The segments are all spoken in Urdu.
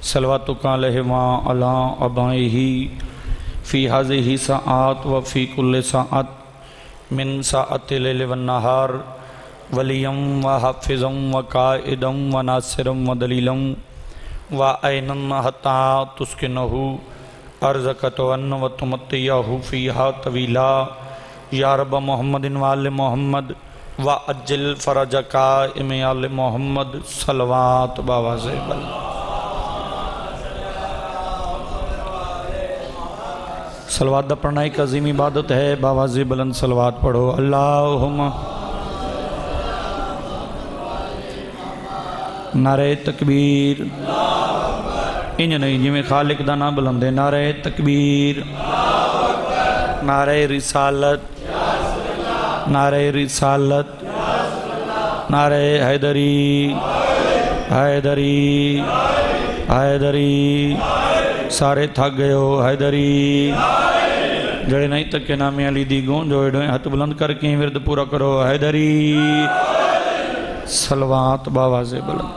सलवातुका अलैहिमा अला अबाइही फ़ी हाज़िही साआत व फ़ी कुल्लि साअत मिन साअति लैल व नहार वलियम व हाफ़िज़म व काइदम व नासिरम व दलीलम व ऐनन हत्ता तुस्किनहु अर्ज़क़तवन व तुमत्तियहु फ़ीहा तवीला या रब मोहम्मदिन व आले मोहम्मद व अज्जिल फ़रजका इमे आले मोहम्मद सलवात बावाज़े बल। सलवात दा पढ़ना एक अजीम इबादत है। बावाज़े बुलंद सलवात पढ़ो। अल्लाहुम्मा नारे तकबीर इंज नहीं जिमें खालिक दा ना बुलंदे। नारे तकबीर, नारे रिसालत, नारे रिसालत, नारे हैदरी हैदरी हैदरी। सारे थक गए हो हैदरी। जड़े नहीं तके नामे अली दी गूंज होए हाथ बुलंद करके विरद पूरा करो हैदरी। सलवात बावाज़े बुलंद।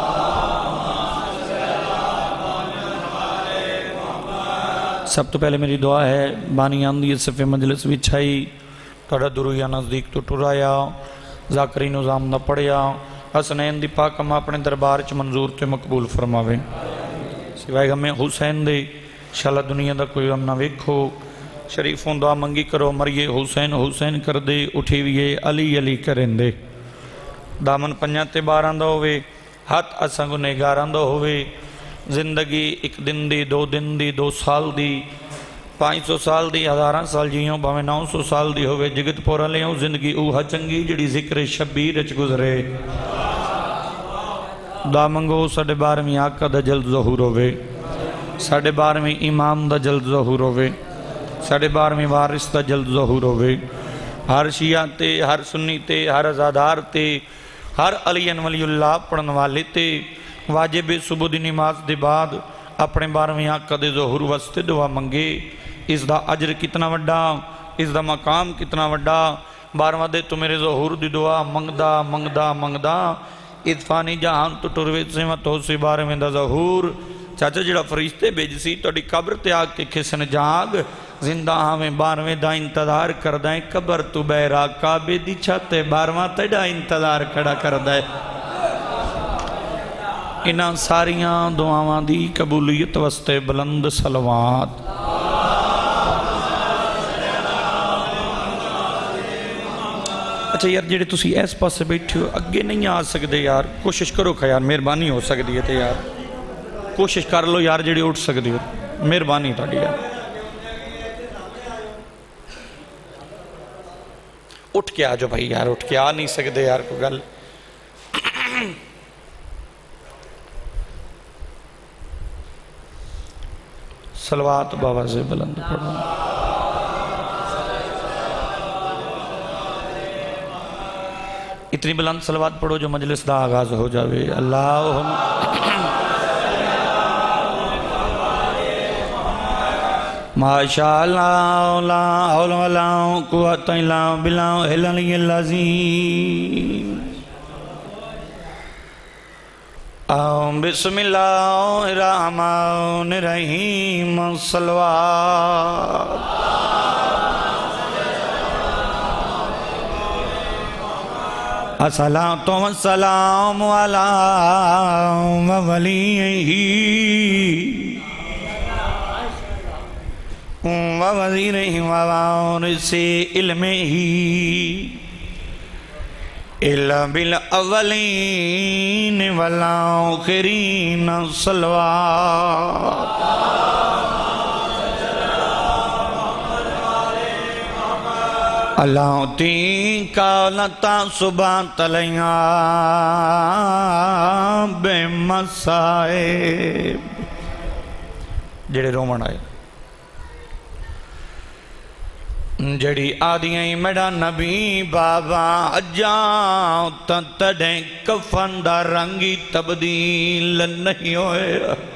सब तो पहले मेरी दुआ है बानी आंदी सफ़े मजलिस विछाई थोड़ा दुरुया नज़दीक तो टुराया ज़ाकरी निज़ाम दा पढ़िया हसनैन दी पाकम अपने दरबार च मंजूर ते मकबूल फरमावे। सिवाय गमे हुसैन दे शाला दुनिया दा कोई गम ना वेखो। शरीफों दुआ मंगी करो मरिए हुसैन हुसैन कर दे उठी विए अली अली करेंदे। दामन पंजा ते 12 दा होवे हथ असां गुनहगारां दा होवे। जिंदगी एक दिन दी 2 दिन दी 2 साल दी 500 साल दी 1000 साल जियो भावें 900 साल दी होवे। जगत पोरा ले जिंदगी ऊहा चंगी जिहड़ी जिक्र शबीर च गुजरे। दुआ मंगो साढ़े 12वीं आका दा जल्द ज़हूर होवे। साढ़े 12वीं इमाम दा जल्द ज़हूर होवे। साढ़े 12वीं वारिस दा जल्द ज़हूर होवे। हर शिया ते हर सुन्नी ते हर अज़ादार ते हर अलियन वलीउल्लाह पढ़न वाले ते वाजिब सुबह दी नमाज दे बाद अपने 12वीं आका दे ज़हूर वास्ते दुआ मंगे। इसदा अजर कितना वड्डा, इसदा मकाम कितना वड्डा। 12वां दे तो मेरे ज़हूर दी दुआ मंगदा मंगदा मंगदा इतफानी जहान तो टुरवे से मत हो सी 12वें दा ज़हूर। चाचा जिहड़ा फरिश्ते भेज सी तुहाडी कब्र ते आके खिसन जाग जिंदा हमें 12वें दा इंतजार करदा है। कब्र तू बैरा काबे दी छत 12वां तेरा इंतजार खड़ा करदा है। इन्हां सारियां दुआवां दी कबूलियत वास्ते बुलंद सलवात। अच्छा यार जेडे तुसी इस पासे बैठे हो अगे नहीं आ सकते यार कोशिश करो खा यार मेहरबानी हो सकती है तो यार कोशिश कर लो यार जेडे उठ सकते हो मेहरबानी तुहाडी यार। उठ के आ जाओ भाई यार उठ के आ नहीं सकते यार कोई गल। सलवात बावाज़े बुलंद पढ़ो। इतनी बुलंद सलवात पढ़ो जो मजलिस का आगाज हो जाए। अल्लाहुम्मा माशाअल्लाह ला हौला वला कुव्वता इल्ला बिल्लाहिल अलिय्यिल अज़ीम। बिस्मिल्लाहिर रहमानिर रहीम। सलवात। अस्सलातु वस्सलामु अला वलिय्यिही व वज़ीरिही व वारिसी इल्मिही इल्ला बिल अव्वलीन वल आखिरीन। सलवात। अल्लाह ती कालता सुबह तलैया बेमसाए। जेड़े रोमन आए जड़ी आदियां मेरा नबी बाबा अजा तड़े कफन दा रंगी तब्दील नहीं होए।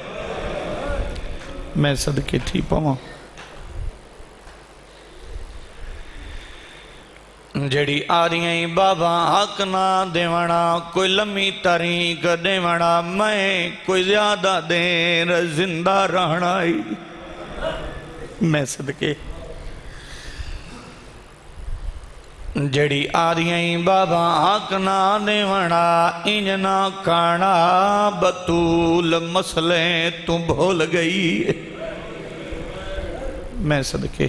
मैं सदके थी पवा جڑی آریاں بابا حق نہ دیونا کوئی لمحی تاریخ دیونا میں کوئی زیادہ دیر زندہ رہنا میں صدقے جڑی آریاں بابا حق نہ دیونا انجنا کانا بطول مسئلے تو بھول گئی میں صدقے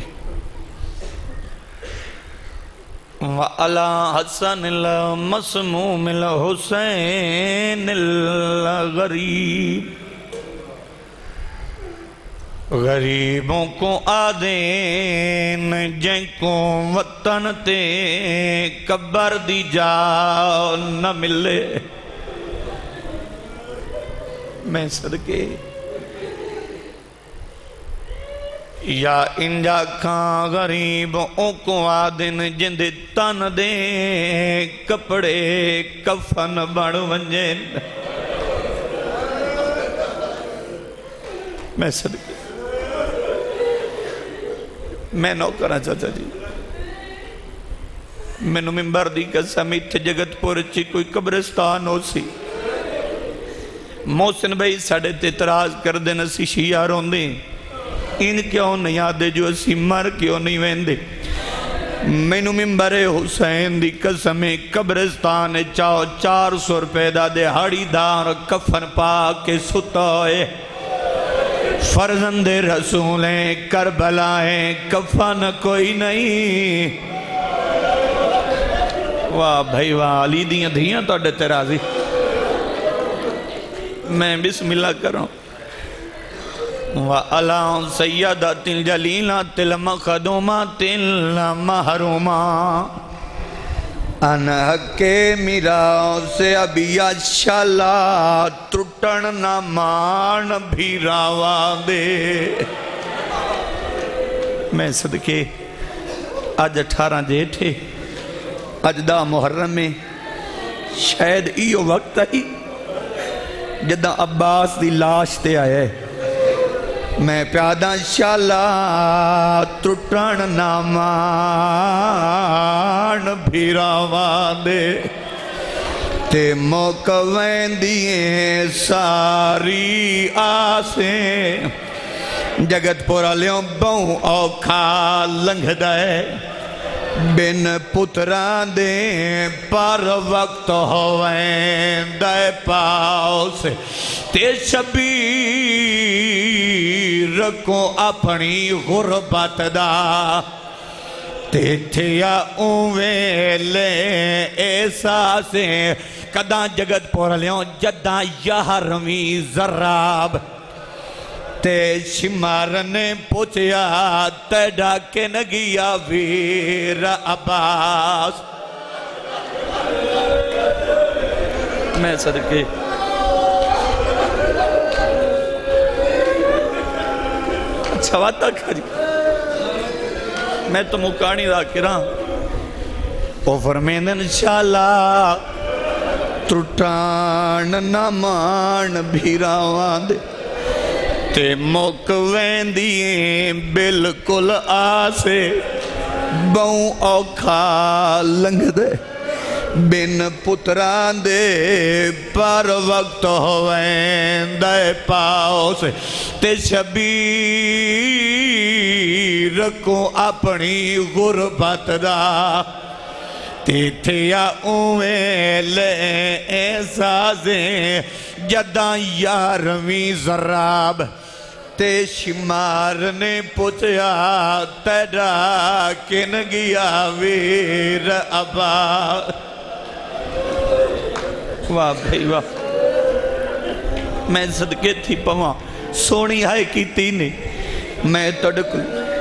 وَعَلَىٰ حَسَنِ الْمَسْمُومِ الْحُسَيْنِ الْغَرِيبِ غریبوں کو آدین جن کو وطن تے قبر دی جا نہ ملے میں صدقے یا انجا کھاں غریبوں کو آدن جند تن دے کپڑے کفن بڑھ ونجن میں صدقے میں نو کرنا چاہتا جی میں نو ممبر دی قسم تھے جگت پور چی کوئی قبرستان ہو سی محسن بھائی ساڑھے تے اعتراض کر دینا سی شیعہ رون دیں ان کیوں نہیں آدھے جو اسی مر کیوں نہیں ویندے میں نو ممبر حسین دی قسم قبرستان چاہو 400 روپے دا دے ہاڑی دار کفن پا کے ستوئے فرزند رسولیں کربلائیں کفن کوئی نہیں واہ بھائی واہ علی دیاں دھیاں تو ڈتے رازی میں بسم اللہ کروں وَعَلَىٰ سَيَّدَةِ الْجَلِيلَةِ الْمَخْدُومَةِ الْمَحْرُومَةِ انحق میرا سے ابیا شالا ترٹن نہ مان بھی راوا دے میں صدقے آج 18 جیٹھے آج دا محرم میں شاید ایو وقت ہی جدہ عباس دی لاش تے آئے میں پیادہ شالا ترٹن نہ مان بھی راوا دے تے موقعیں دیئے ساری آسیں جگت پورا لیوں بہوں اوکھا لنگھ دائے بن پتران دے پر وقت ہوئیں دائے پاؤ سے تے شبیر کو اپنی غربت دا تے تھیا اوے لے احساسیں کداں جگت پورا لیوں جداں یہرمی ذراب تے شمارنے پوچھیا تیڈا کے نگیا ویر عباس میں صدقے اچھا واتا کھاری میں تو مکانی ذاکرہ او فرمیندن شالا ترٹان نمان بھیراوان دے تے موقعیں دیئے بالکل آسے بہوں اوکھا لنگ دے بن پتران دے پر وقت ہوئیں دے پاؤ سے تے شبیر کو اپنی غربت دا تے تھیا اوے لے احساسیں جداں یارویں ذراب تے شمار نے پوچھیا تیرا کن گیا ویر ابا واہ بھائی واہ میں صدقے تھی پواں سونی آئے کی تینے میں تڑکل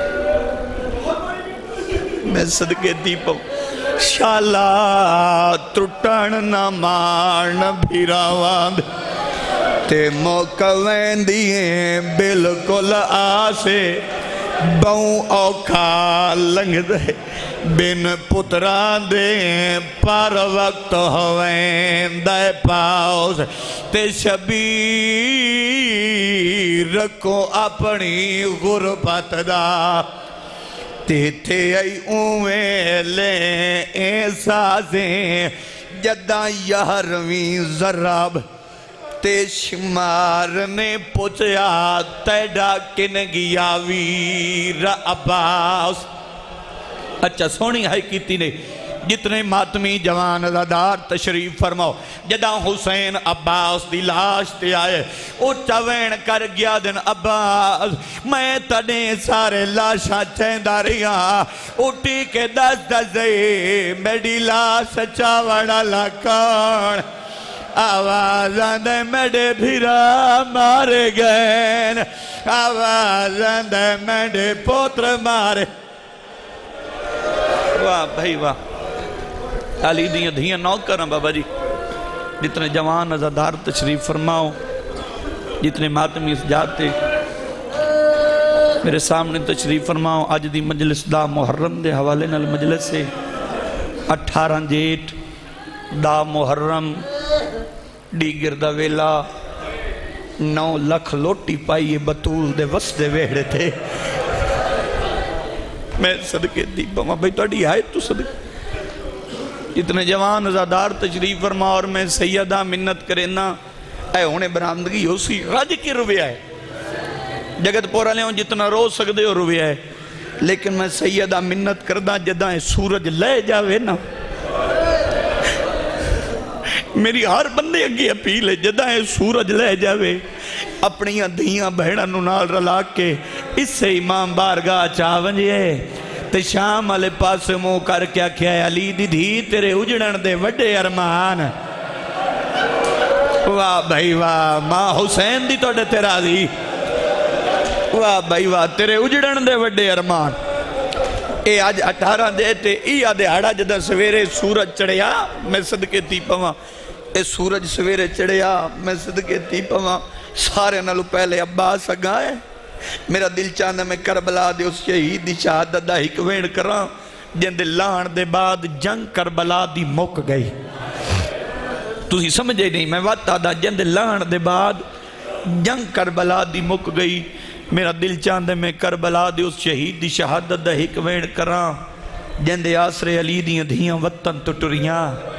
میں صدقے تھی پواں شالا ترٹن نہ مان بھیراوان تے موقعیں دیئے بالکل آسے بہوں اوکھا لنگ دے بن پتران دے پر وقت ہوئیں دے پاؤ سے تے شبیر کو اپنی غربت دا تیتھے ای اویں لے احساسیں جداں 11ویں ضرب تے شمار نے پوچھیا تیڈا کن گیا ویر عباس. اچھا سونی ہے کیتی نے جتنے ماتمی جوان ازادار تشریف فرماؤ. جداں حسین عباس دی لاش تے آئے اچھا وین کر گیا دن عباس میں تنے سارے لاشاں چیندہ رہا اٹھی کے دس دے میری لاش چاوڑا لکان آواز آندے میڈے بھیرا مارے گئے آواز آندے میڈے پوتر مارے. واہ بھائی واہ علی دیاں دھیاں نوکر بابا جی. جتنے جوان ازادار تشریف فرماؤ جتنے ماتمی جاتے میرے سامنے تشریف فرماؤ. آج دی مجلس دا محرم دے حوالے نال مجلس سے 18 جیٹ دا محرم ڈیگر دا ویلا 9 لکھ لوٹی پائیے بطول دے وسدے ویڑے تھے. میں صدقے دی بما بھائی توڑی آئے تو صدقے اتنے جوان ازادار تشریف فرما اور میں سیدہ منت کرینا اے ہونے برامدگی ہو سی راج کی رویا ہے جگت پورا لے ہوں جتنا رو سکتے ہو رویا ہے لیکن میں سیدہ منت کردہ جدائیں سورج لے جاوے نا میری ہر بندے اگے اپیل ہے جدائیں سورج لے جاوے اپنی دھیاں بہنہ نال رلا کے اس سے امام بارگاہ چاونجے تے شام والے پاس منہ کر کے کیا علی دی دھی تیرے اجڑن دے وڈے ارمان. واہ بھائی واہ ماں حسین دی توڑے تیرا دی واہ بھائی واہ تیرے اجڑن دے وڈے ارمان. اے آج 18 دے تے ای آدھے ہڑا جدہ سویرے سورج چڑھیا میں صدقے تی پواں اے سورج سویرے چڑھیا میں صدقے تی پواں سارے نالو پہلے عباس اگائے میرا دل چاندہ میں کربلا دے اس شہید دی شہادت دا ہک وین کراں جن دے لان دے بعد جنگ کربلا دی مک گئی. تُسی سمجھے نہیں میں واتا دا جن دے لان دے بعد جنگ کربلا دی مک گئی. میرا دل چاندہ میں کربلا دے اس شہید دی شہادت دا ہک وین کراں جن دے آسرے علی دیاں دھیاں وطن تو ٹریاں.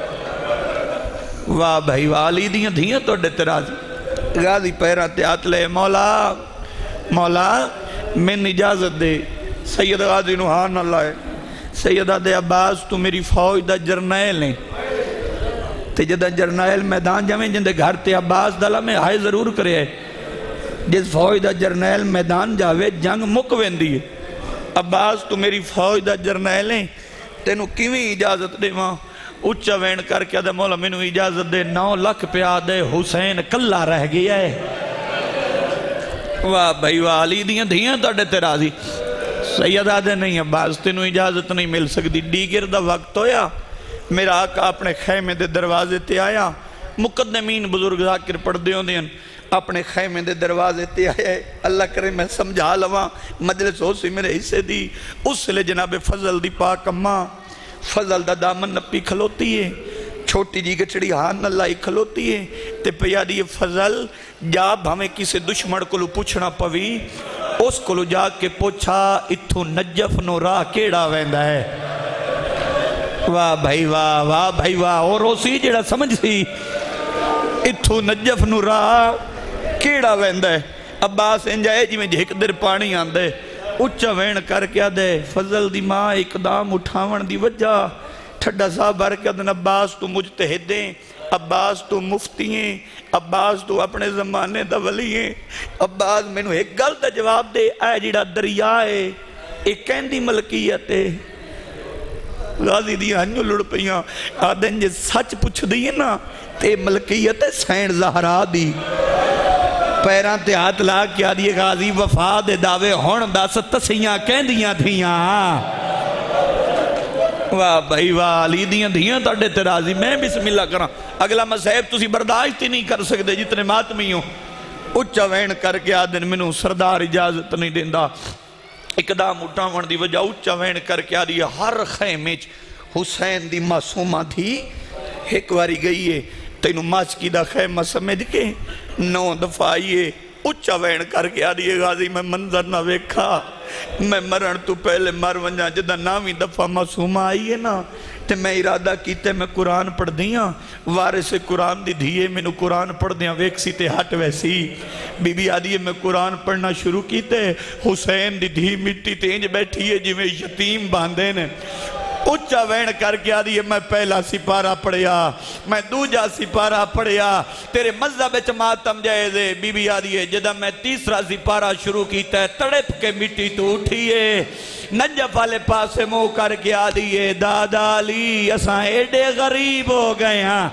واہ بھائی واہ علی دیاں دھیاں تو ڈے غازی پیرہ تیات لے مولا مولا میں اجازت دے سید غازی نوحان اللہ ہے سیدہ دے عباس تو میری فوج دا جرنیل ہیں تے جدہ جرنیل میدان جمیں جن دے گھر تے عباس دلہ میں ہائے ضرور کرے ہے جس فوج دا جرنیل میدان جاوے جنگ مکوین دیئے. عباس تو میری فوج دا جرنیل ہیں تینو کیویں اجازت دے ماں اچھا وین کر کے دے مولا میں اجازت دے 9 لکھ پیا دے حسین کلہ رہ گیا ہے. واہ بھائی واہ علی دیاں دھیاں توڑے تے راضی. سیدہ دے نہیں عباس تینو اجازت نہیں مل سکتی ڈیگر دا وقت ہویا میرا آقا اپنے خیمے دے دروازے تے آیا مقدمین بزرگ ذاکر پڑھ دیوں دیں اپنے خیمے دے دروازے تے آیا اللہ کرے میں سمجھا لواں مجلس ہو سی میرے حصے دی اس لئے جناب فضل دی پاک اماں فضل دا دامن نپی کھلوتی ہے چھوٹی جی گچڑی ہان اللہ ہی کھلوتی ہے تے پیادی فضل جاب ہمیں کسی دشمن کو لو پوچھنا پوی اس کو لو جا کے پوچھا اتھو نجف نو راہ کیڑا ویندہ ہے. واہ بھائی واہ بھائی واہ اور اسی جڑا سمجھ سی اتھو نجف نو راہ کیڑا ویندہ ہے. عباس انجائے جی میں جھک در پانی آندے اچھا وین کر کے دے فضل دی ماں اقدام اٹھاون دی وجہ ٹھڈا صاحب بھر کے دن عباس تو مجتہدیں عباس تو مفتییں عباس تو اپنے زمانے دا ولییں عباس میں نے ایک گل دا جواب دے اے جیڑا دریائے ایک کہندی ملکیت ہے. غازی دی ہنجو لڑ پہیاں آدھن جے سچ پوچھ دیئے نا تے ملکیت ہے سین زہرا دی پیران تے ہاتھ لا کیا دیئے غازی وفا دے دعوے ہون دس تسیاں کہندیاں تھیاں. واہ بھائی واہ علی دیاں دھیاں تاڑے تے راضی میں بسم اللہ کرا اگلا مسائب تُسی برداشت ہی نہیں کر سکتے جتنے ماتمی ہوں اچھا وین کر کے آدھن منو سردار اجازت نہیں دیندہ اقدام اٹھاون دی وجہ اچھا وین کر کے آدھی ہر خیمے حسین دی معصومہ تھی ایک واری گئی ہے تینو ماسکی دا خیمہ سمجھ کے 9 دفعہ آئیے اچھا وین کر کے آدھی غازی میں منظر نہ ویکھا میں مرن تو پہلے مر ونجا جدہ نامی دفعہ معصومہ آئی ہے نا تے میں ارادہ کیتے میں قرآن پڑھ دیاں وارث قرآن دی دھیے میں نو قرآن پڑھ دیاں ویکسی تے ہٹ ویسی بی بی آدھی میں قرآن پڑھنا شروع کیتے حسین دی دھی مٹی تے انج بیٹھی ہے جی میں یتیم باندے نے اچھا وین کر کے آدھی میں پہلا سپارہ پڑھیا میں دوجہ سپارہ پڑھیا تیرے مذہب ماتم جائزے بی بی آدھی ہے جدہ میں تیسرا سپارہ شروع کیتا ہے تڑپ کے مٹی تو اٹھیے نجف والے پاسے مو کر کے آدھی ہے دادا علی اساں ایڈے غریب ہو گئے ہاں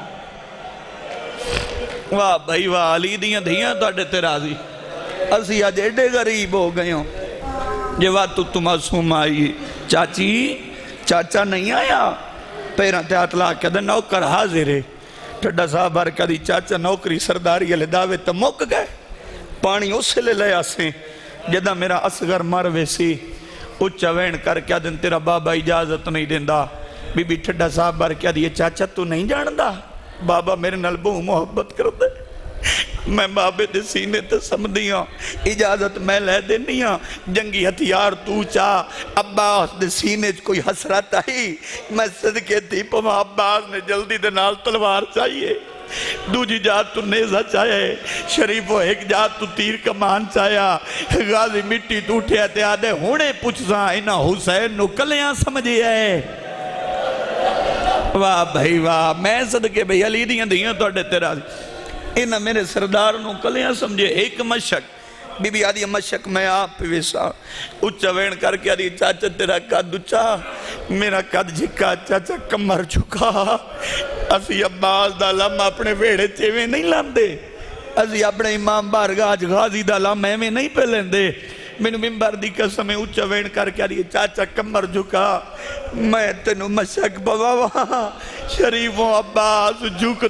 واہ بھائی واہ علی دیاں دھیاں تو اڈے تیرازی اسی آج ایڈے غریب ہو گئے ہوں یہ بات تو معصوم آئی چاچی چاچا نہیں آیا پیران تے اطلاع کہا دے نوکر حاضر ہے ٹھڈا صاحب بار کہا دی چاچا نوکری سرداری علی دعوے تو موک گئے پانی اس سے لے لے آسیں جدہ میرا اصغر مروے سی اچھا وین کر کیا دن تیرا بابا اجازت نہیں دیندہ بی بی ٹھڈا صاحب بار کہا دی چاچا تو نہیں جاندہ بابا میرے نلبوں محبت کر دے میں بابے دے سینے تے سمدیاں اجازت میں لے دینیاں جنگی ہتھیار تو چاہ عباس دے سینے کوئی حسرت آئی میں صدقے تھی پما عباس نے جلدی دے نال تلوار چاہیے دوجی جات تو نیزہ چاہے شریف و ایک جات تو تیر کمان چاہیا غازی مٹی تو اٹھے تے آدھے ہونے پوچھساں انہا حسین نو کلیاں سمجھے ہے واہ بھائی واہ میں صدقے بھئی علی دیاں دیاں تو اڈے تیرا انہا میرے سردار نو کلیاں سمجھے ایک مشک بی بی آدھی مشک میں آپ پیسا اچھا وین کر کے آدھی چاچا تیرا قد اچھا میرا قد جھکا چاچا کمر چکا اسی عباس دا لم اپنے ویڑے چیویں نہیں لام دے اسی اپنے امام بارگاج غازی دا لم ایویں نہیں پہ لیں دے میں ممبر دی قسم اچھا وین کر کے آدھی چاچا کمر جھکا میں تینو مشک بواوا شریفوں عباس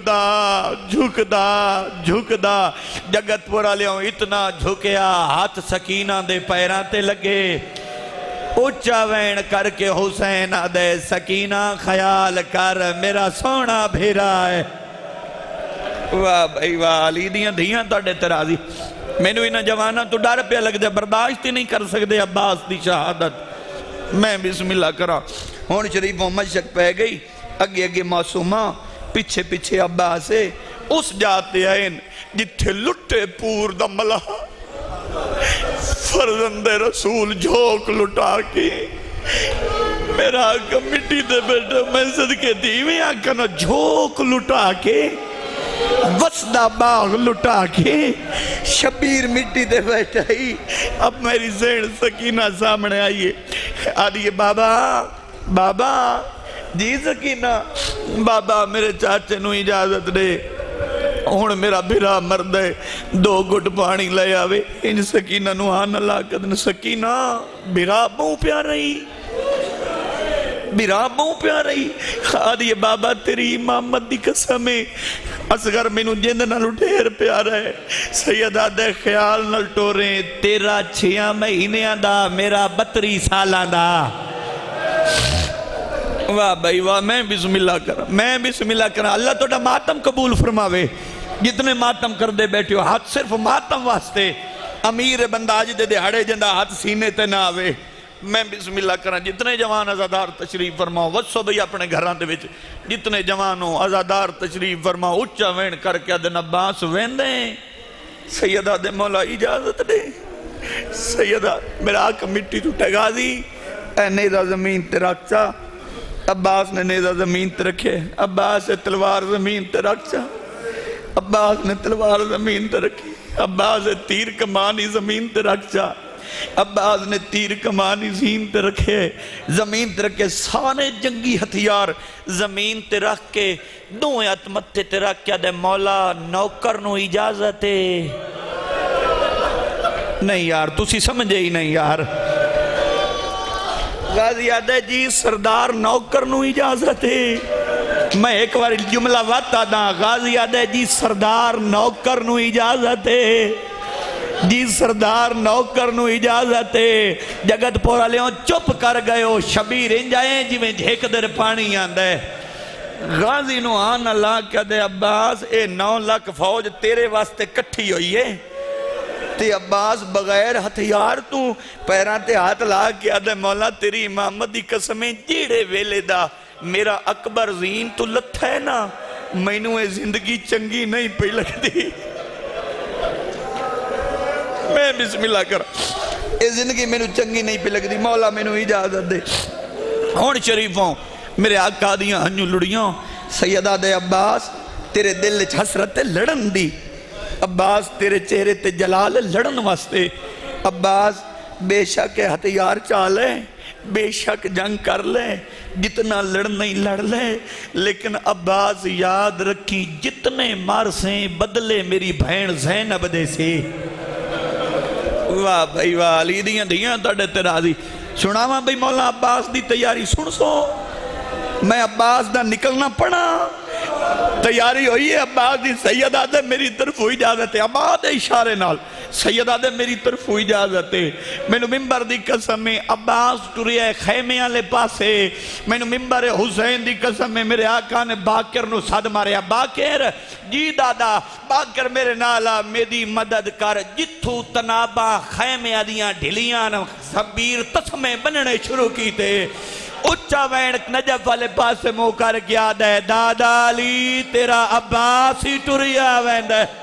جھکدا جگت پورا لیوں اتنا جھکیا ہاتھ سکینہ دے پیران تے لگے اچھا وین کر کے حسین دے سکینہ خیال کر میرا سونا بھیرا ہے واہ بھائی واہ علی دیاں دھیاں توڑے ترازی میں نے انہا جوانہ تو ڈر پہ لگ دے برداشت ہی نہیں کر سکتے عباس دی شہادت میں بسم اللہ کرا ہون شریفوں مشک پہ گئی اگے اگے معصومہ پیچھے پیچھے عباس ہے اس جاتے ہیں جتھے لٹے پور دملہ فرزند رسول جھوک لٹا کے میرا آقا مٹی دے بیٹا میں صدقے دیویں آقا نا جھوک لٹا کے وسدہ باغ لٹا کے شبیر مٹی دے بیٹھا ہی اب میری زین سکینہ سامنے آئیے آدھیے بابا جی سکینہ بابا میرے چاچے نو اجازت دے ہون میرا بھرا مردے دو گھٹ پانی لے آوے ان سکینہ نو آن اللہ قدن سکینہ بھرا بہوں پیار رہی میرا بہوں پیار رہی آدھیے بابا تیری امامت دی قسمیں اصغر مینو جند نہ لٹھیر پیار ہے سیدہ دے خیال نہ لٹوریں تیرا 6 مہینے دا میرا 32 سالہ دا واہ بھائی واہ میں بسم اللہ کرا اللہ توڑا ماتم قبول فرماوے جتنے ماتم کر دے بیٹھے ہو ہاتھ صرف ماتم واسطے امیر بنداج دے ہڑے جندہ ہاتھ سینے تے نہ آوے میں بسم اللہ کرا جتنے جوان ازادار تشریف فرماؤ وصو بھئی اپنے گھران دے وچ جتنے جوانوں ازادار تشریف فرماؤ اچھا وین کر کے دن عباس وین دیں سیدہ دے مولا اجازت دے سیدہ میرا آقا مٹی تو ٹگازی اے نیزہ زمین تے رکھچا عباس نے نیزہ زمین تے رکھے عباس نے تلوار زمین تے رکھچا عباس نے تلوار زمین تے رکھی عباس نے تیر کمانی زمین تے رکھچا عباس نے تیر کمانی زمین تے رکھے سارے جنگی ہتھیار زمین تے رکھ کے دو متے تے رکھ کے دے مولا نوکر نو اجازت ہے نہیں یار تسی سمجھے ہی نہیں یار غازی آدھے جی سردار نوکر نو اجازت ہے میں ایک بار جملہ واتا دا غازی آدھے جی سردار نوکر نو اجازت ہے جی سردار نوکر نو اجازت ہے جگت پورا لیوں چپ کر گئے ہو شبیر انجائیں جی میں جھیک در پانی آندے غازی نو آن اللہ کہہ دے عباس اے 9 لاکھ فوج تیرے واسطے کٹھی ہوئی ہے تے عباس بغیر ہتھیار تو پیران تے ہاتھ لا کے آدھے مولا تیری امامت دی قسمیں جیڑے ویلے دا میرا اکبر زین تو لتھا ہے نا مینوں اے زندگی چنگی نہیں پہ لگ دی میں بسم اللہ کر اے زندگی مینوں چنگی نہیں پہ لگ دی مولا مینوں اجازت دے ہون شریفوں میرے آقا دیاں ہنجو لڑیوں سیدہ دے عباس تیرے دل حسرت لڑن دی عباس تیرے چہرے تے جلال لڑن واسطے عباس بے شک ہتھیار چالے بے شک جنگ کر لے جتنا لڑ نہیں لڑ لے لیکن عباس یاد رکھی جتنے مارسیں بدلے میری بھین زینب دے سے واہ بھائی واہ علی دیاں دیاں تاڑے تیرازی سناواں بھئی مولا عباس دی تیاری سن سو میں عباس دا نکلنا پڑا تیاری ہوئی ہے عباس دی سیدہ دے میری طرف ہوئی اجازت ہے عباس دے اشارے نال سیدہ دے میری طرف ہوئی اجازت ہے مینوں ممبر دی قسم میں عباس ٹریا ہے خیمیاں لے پاسے مینوں ممبر حسین دی قسم میں میرے آقا نے باکر نو صد ماریا باکر جی دادا باکر میرے نالا میری مدد کر جتھو تنابا خیمیاں دیاں ڈھلیاں سبیر تسمیں بننے شروع کی تے اچھا وینک نجف والے پاس سے مو کر گیا دے دادا علی تیرا عباس ہی ٹریا ویند ہے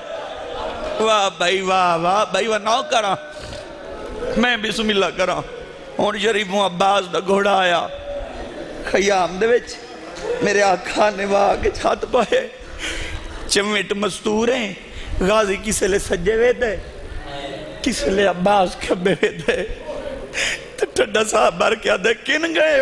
واہ بھائی واہ نو کرا میں بسم اللہ کرا ہون شریفوں عباس دا گھوڑا آیا خیام دے وچ میرے آقا نے واہ چھات پائے چمٹ مستور ہیں غازی کسے لے سجے وے دے کسے لے عباس کھبے وے دے ٹھڈا صاحب بار کیا دے کن گئے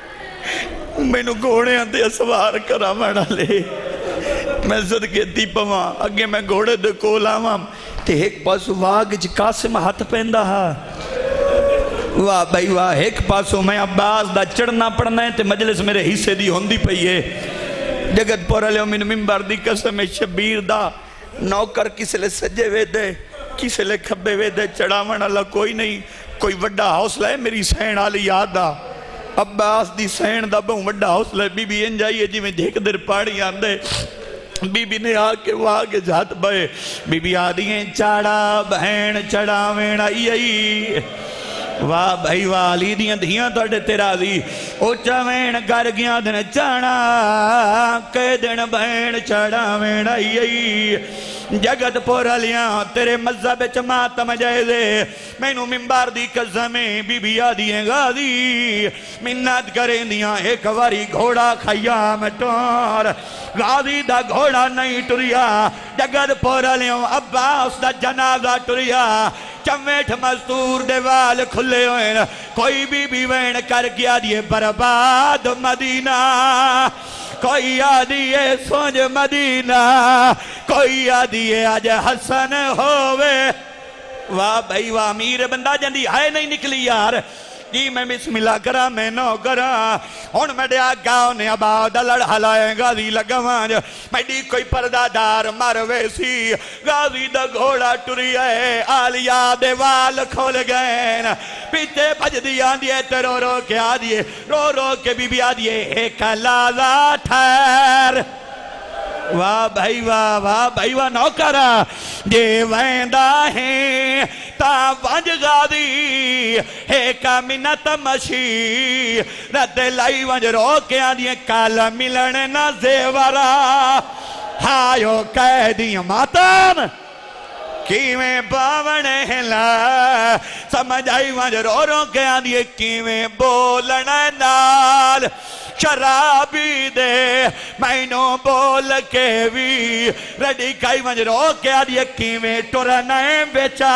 ہو میں نو گھوڑے آتے اسوار کرا مڑا لے میں صدقے دی پواں اگے میں گھوڑے دے کولا ہاں تے ایک پاسو واگ جی قاسم ہاتھ پہندہ ہاں واہ بھائی واہ ایک پاسو میں عباس دا چڑھنا پڑھنا ہے تے مجلس میرے حصے دی ہوندی پئی ہے جگت پورا لے من ممبر دی قسم شبیر دا نوکر کسے لے سجے وے دے کسے لے کھبے وے دے چڑھاون اللہ کوئی نہیں کوئی وڈا حوصلہ ہے میری سین آلی یاد دا عباس دی سین دا بہن وڈا حوصلہ ہے بی بی انجائیے جی میں دیکھ در پاڑی آندے بی بی نے آکے واگے جات بھئے بی بی آدھیں چاڑا بہن چڑا وین آئی واہ بھائی واہ علی دیاں دھیاں توڑے تیرازی اوچا وین گر گیا دن چاڑا کہ دن بہن چڑا وین آئی جگت پورا لیاں تیرے مذہب چماتم جائے دے میں نو ممبار دی قسمیں بی بی آدھیں غازی منت کریں دیاں ایک واری گھوڑا خیام ٹور غازی دا گھوڑا نہیں ٹریا جگت پورا لیاں عباس دا جنازہ ٹریا چمیٹھ مستور دیوال کھلے ہوئے کوئی بی وین کر گیا دیئے برباد مدینہ کوئی آدھیے سونج مدینہ کوئی آدھیے آج حسن ہوئے واہ بھائی واہ امیر بندہ جندی آئے نہیں نکلی یار جی میں بسم اللہ کرا میں نو کرا ہون میں ڈیا گاؤں نے آباد لڑ ہلائیں غازی لگوان میں ڈی کوئی پردہ دار مروے سی غازی دا گھوڑا ٹری ہے آلیا دیوال کھول گئے پیچھے بھج دیا دیئے تے رو رو کے آدھیے رو کے بی بی آدھیے ایک لازا ٹھہر واہ بھائی واہ نوکرہ جے ویندہ ہیں تا ونج غازی ایک منت مشی رد لائی ونج رو کے آدھیں کال ملن نہ زیورہ ہایو کہہ دیا ماتم کیویں باونے ہلا سمجھ آئی ونج رو کے آدھیں کیویں بولن نال شرابی دے مینو بول کے بھی رڈی کائی ونج رو کے آدھیں کیویں ٹرنائیں بیچا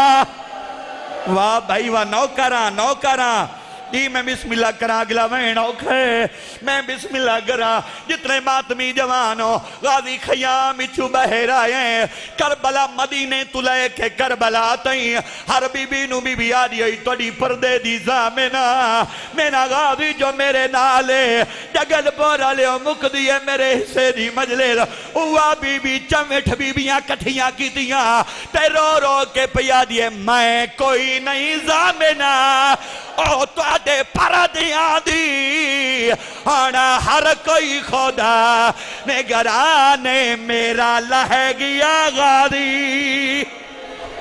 واہ بھائی واہ نوکران جی میں بسم اللہ کرا اگلا وین اوکھے میں بسم اللہ کرا جتنے ماتمی جوانو غازی خیام اچھو بہر آئے کربلا مدینے تلے کے کربلا تئیں ہر بی بی نو بی بی آدھی ہوئی توڑی پردے دی زامنہ مینا غازی جو میرے نالے جگل پورا لے مک دیئے میرے حصے دی مجلے ہوا بی بی چمٹ بی بیاں کٹھیاں کی دیاں تے رو کے پیا دیئے میں کوئی نہیں زامنہ او تو آدھے پردیاں دی آنا ہر کوئی خدا نگرانے میرا لہ گیا غازی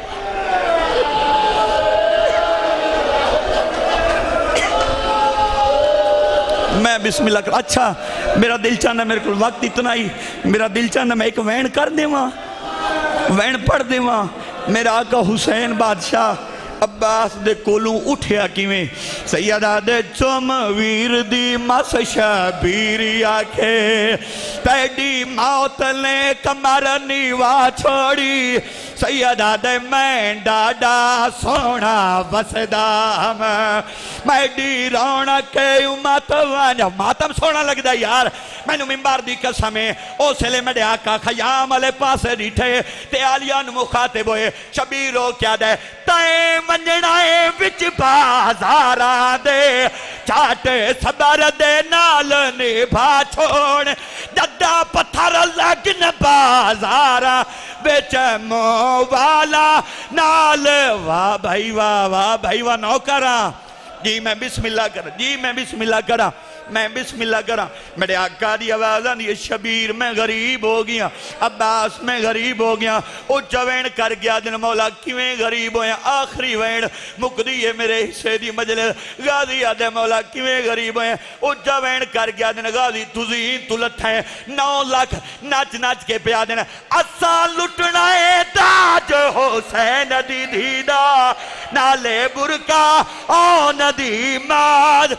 میں بسم اللہ کر اچھا میرا دل چاہنا میرے کو وقت اتنا ہی میرا دل چاہنا میں ایک وین کر دے ماں وین پڑھ دے ماں میرا آقا حسین بادشاہ عباس دے کولوں اٹھیا کیویں سیدہ دے چم ویر دی مس شبیری آکھے تیڈی موت نے کمر نیوا چھوڑی سیدہ دے میں ڈاڈا سونا وسدا میڈی رونق امت وانجا ماتم سونا لگ دا یار میں نو ممبار دی قسمیں او سلے میڈے آقا خیام علی پاسے ریٹھے تے آلیان مخاطب ہوئے شبیرو کیا دے تائیں منجنائے وچ بازاران دے چاٹے صبر دے نال نبھا چھوڑ جدہ پتھر لگن بازاران بچ مووالا نال واہ بھائی واہ نوکران جی میں بسم اللہ کرا جی میں بسم اللہ کرا میں بسم اللہ کرا میرے آقا دی آوازان یہ شبیر میں غریب ہو گیا عباس میں غریب ہو گیا اچھا وین کر گیا دن مولا کیویں غریب ہویا آخری وین مقدی ہے میرے حصے دی مجلس غازی آدھے مولا کیویں غریب ہویا اچھا وین کر گیا دن غازی تزین تلت ہے 9 لاکھ ناچ کے پیا دن اسا لٹنا ہے تاج حسین دی دیدہ نالے برکا او ندی ماد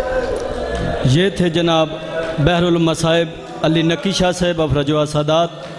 یہ تھے جناب بحر المصائب علی نقی شاہ صاحب افرجوہ سادات